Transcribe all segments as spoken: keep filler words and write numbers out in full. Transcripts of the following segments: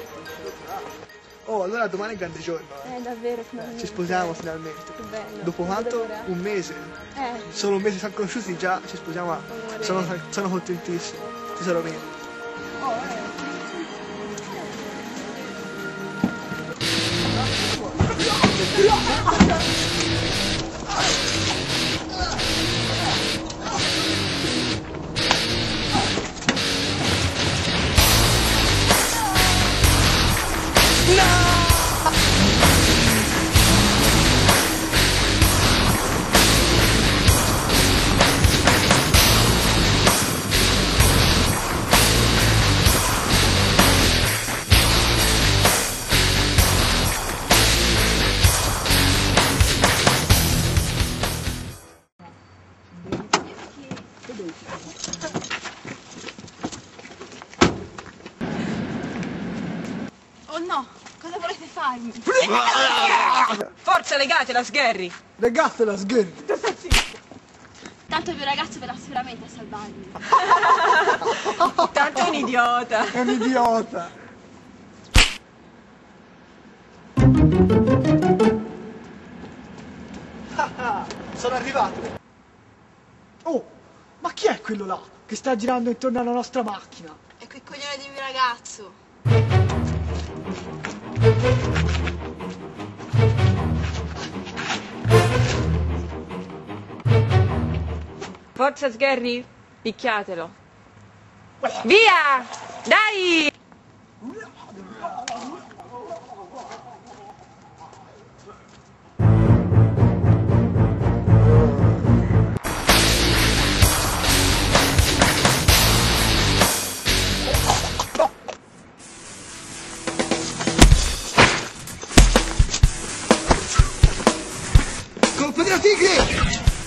Oh, allora domani è il grande giorno. Eh, Eh, davvero, finalmente. Ci sposiamo finalmente. Che bello. Dopo non vedo quanto? l'ora. Un mese. Eh, Solo un mese siamo conosciuti, già ci sposiamo. Amore. Sono, sono contentissimo. Tesoro mio. oh, eh. Oh no, cosa volete farmi? Forza, legatela, Sgherri! Legatela, sgherri. Tanto il mio ragazzo verrà sicuramente a salvarmi. Tanto è un idiota! È un idiota. Sono arrivato. Oh, ma chi è quello là che sta girando intorno alla nostra macchina? È quel coglione di mio ragazzo. Forza, Sgherri, picchiatelo! Via! Dai! Colpo della tigre!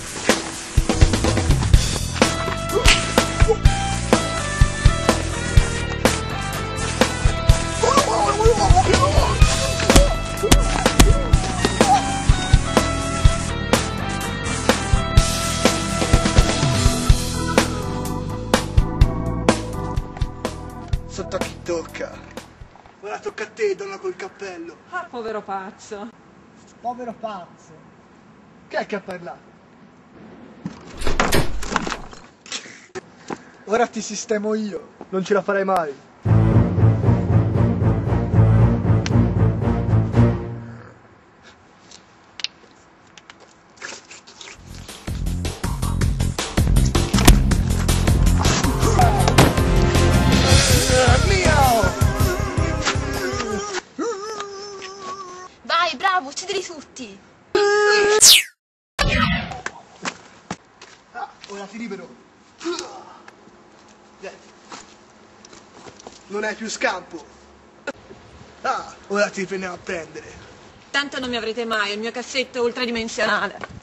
Sotto a chi tocca. Ora tocca a te, donna col cappello. Ah, povero pazzo! Povero pazzo. Chi è che ha parlato? Ora ti sistemo io. Non ce la farai mai. Vai, bravo, uccidili tutti. Ah, ora ti libero. Non hai più scampo. Ah, ora ti prendiamo a prendere. Tanto non mi avrete mai, il mio cassetto ultradimensionale.